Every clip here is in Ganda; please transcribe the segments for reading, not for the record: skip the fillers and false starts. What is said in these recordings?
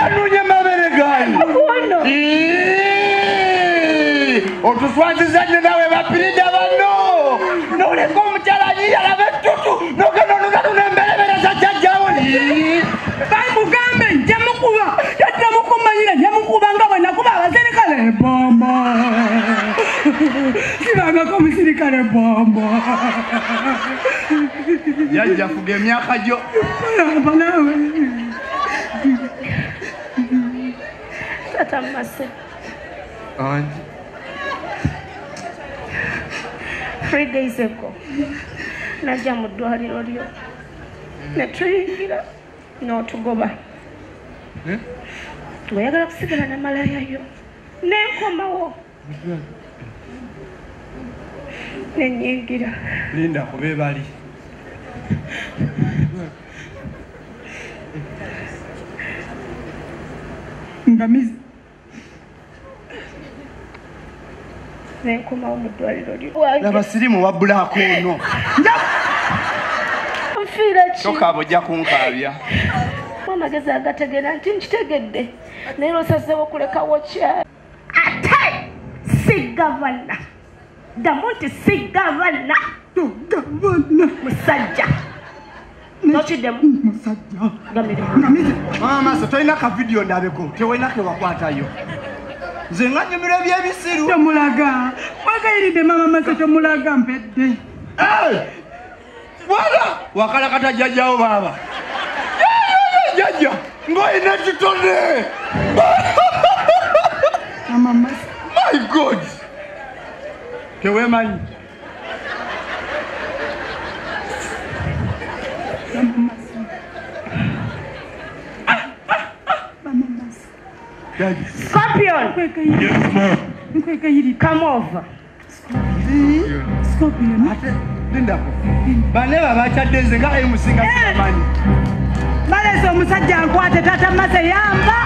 yanunye mabere gani otuswazizanye nawe bapirida bano noleka omukyala yiyala bettutu nogenonunanunembelebere sajjajjawo bamugambe njamukuba yatamukumanyira njamukuba nga bwenakuba abaserikale bombo sibangako omusirikale bombo yajja fuga emyaka gyo banawe tata Mase anji 3 days ago najja mu ddwaliro lyo ne tuyingira n'otugoba weyagala kusigala na malayayo nenkomawo nenyingira linda kube bali ngamizi nenkomawo mu ddwaliro lyo nabasirimu wabbulaako ono nfiira ki tokaaba ojja kunkaabya amagezi agategera nti nkitegedde naye lwosazeewo okulekawo kyali ate si gavana ddamu nti si gavana musajja nokiddemu musajja gamirimu mama Mase tolina ka vidiyo ndabeko tewalina kewakwatayo nze nga nyumira ebyebisiru tomulaga wagayiridde mama Mase tomulaga mpedde wala wakalakata jjajjawo baaba jjajja ng'olina kitone mama Mase my god teweemanyi Scorpion come over Scorpion ate lindako bane babakyadde nze nga emusinga simanyi balese omusajja nkwate tata Mase yamba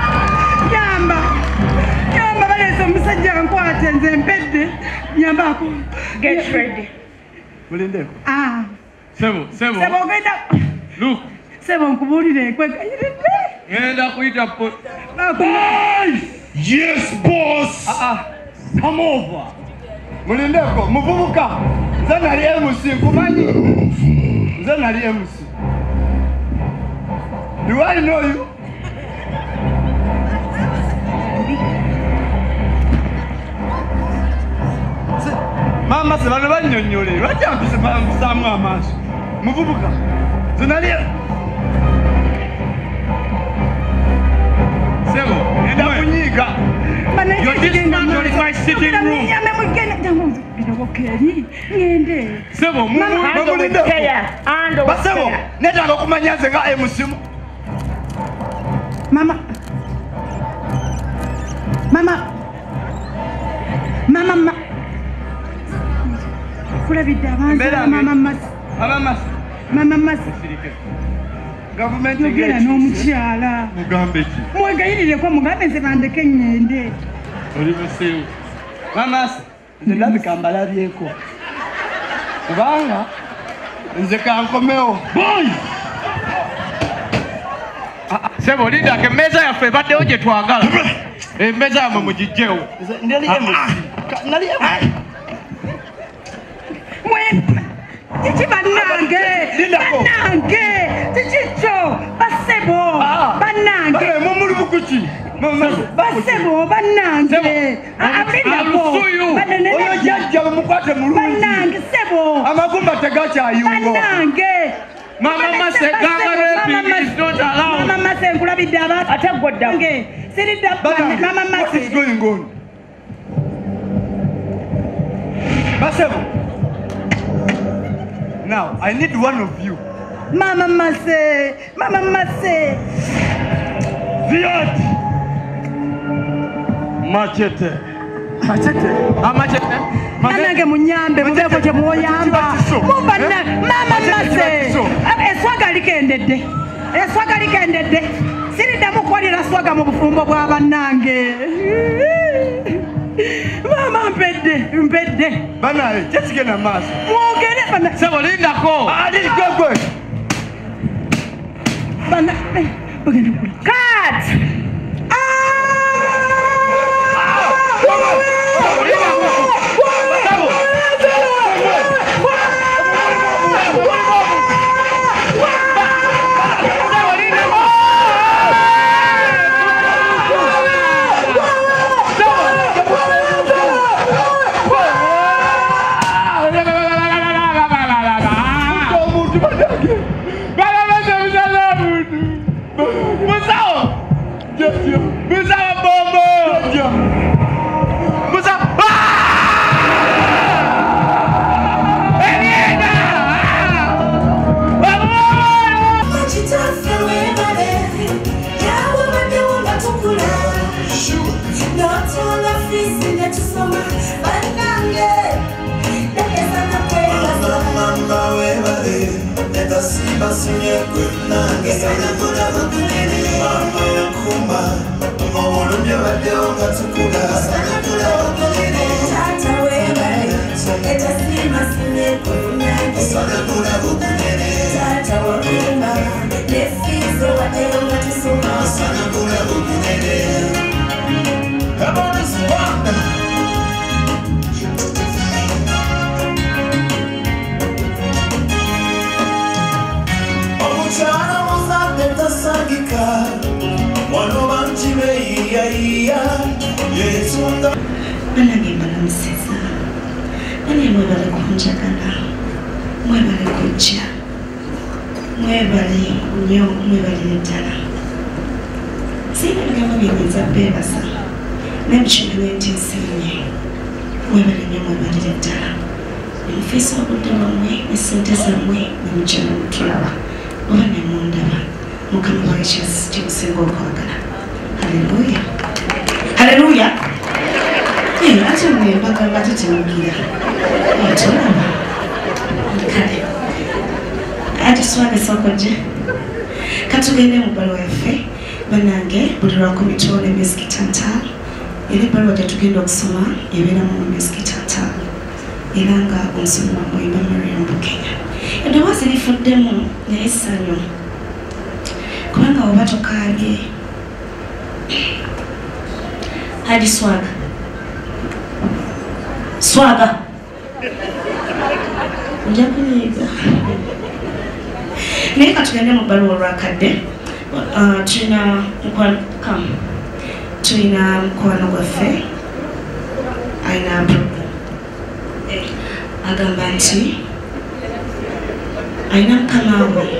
balese omusajja nkwate nze mpedde nyambako get ready mulindeko Sebo ogenda look sebo nkubuulire kwekayiridde ngenda kuyita yes boss come over mulindeko muvubuka nze nali MC nkumanyi nze nali MC do I know you mama Mase bano bannyonnyole lwaki ampusaamu amaaso muvubuka nze nali Sebo enda kunyiiga you're dismantling my sitting room Sebo basebo netaaga okumanya nze nga MC mama kulabidde abantu mama Mase gavumenti yogera n'omukyala mugambe ki mwegayirireko mugambe nze bandeke ngende oli museewu mama Mase nze ndabika mbalabyeko kubanga nze kankomewo Sebo lindako emmeeza yaffe ebaddewo gye twagala emmeeza yamwe mugijjewo kiki bannange kikikyo basebo bannange mumuli bukuki basebo bannange oyo jjajja bamukwate mulungi bannange sebo amagumba tegakyayungo bannange Mama Mase ganga is not allowed mama Mase nkulabidde abantu ate gwaddange siridda mama Mase what is going on basebo now I need one of you mama Mase Viat Machete Manage munyambe mubeko gye mwoyamba mubana mama Mase eswaga likendedde siridda mukolera swaga mu bufumbo bwa bannange mama mpedde banaye kyesigenda maaso mwogere bana Sebo lindako ali gwegwe bana bagenda kula cut Baba bese muzala muntu. Musawo. Musawo bombo. Musawo. Banange balamuseza bane mwebale kunjagala mwebale kujja mwebale nnyo mwebale ddala sina bigambo byenyinza beebasa n'ebikimanyi nti nsiimye mwebale nnyo mwebalire ddala emufiisa obudde bwammwe n'essente zammwe ne mujja n'omutulaba oba ne mundaba mukama wawe kyemusinga okwagala haleluya haleluya ate mwe mbagamba tetemugira otulaba kale atiswagesokojje katugende mu bbaluwa yaffe banange buli lwakumi tuwona emyezi kitantaano era ebbaluwa gyetugenda okusoma ebeeramu emyezi kitantaano era nga omusomi wamwe mba Mariam Bukenya eddoboozi lifuddemu naye essanyu kubanga oba tokaabye agiswaga swaga nja kunyiiga naye katugende mu bbaluwa olwakadde tulina mukwano gwaffe alina agamba nti alina mukama we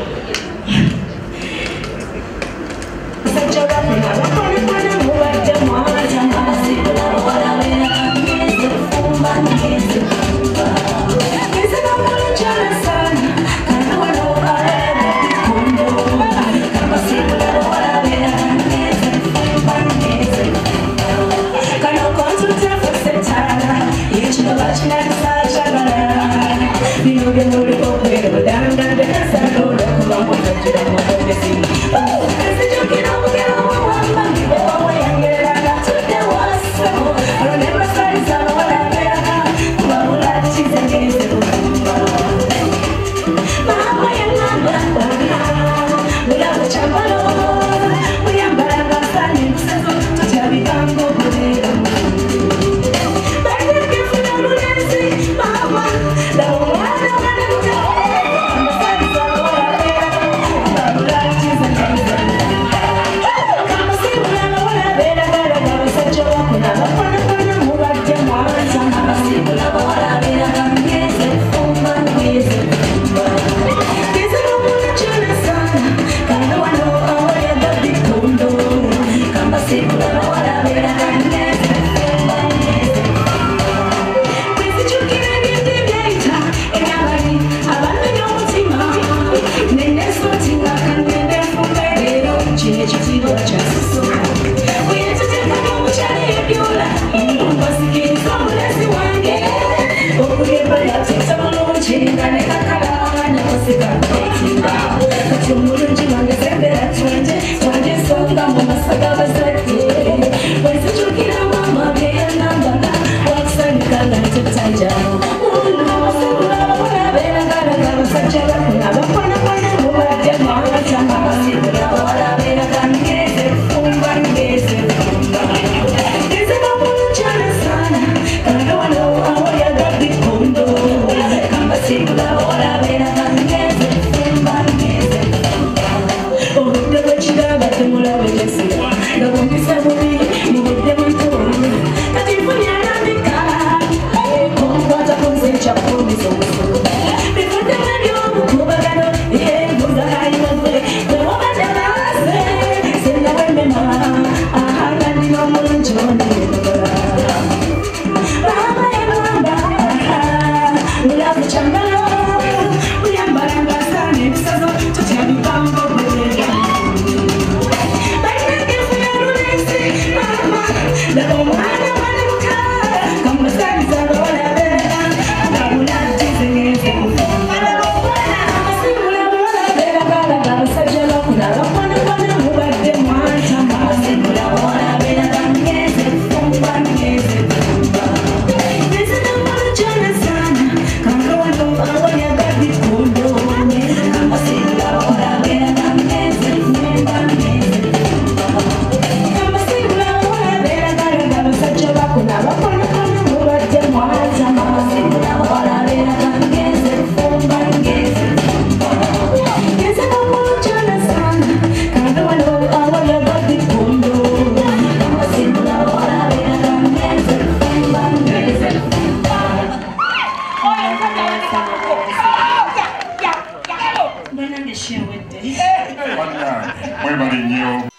Bannange share wedde. Mwebale nnyo.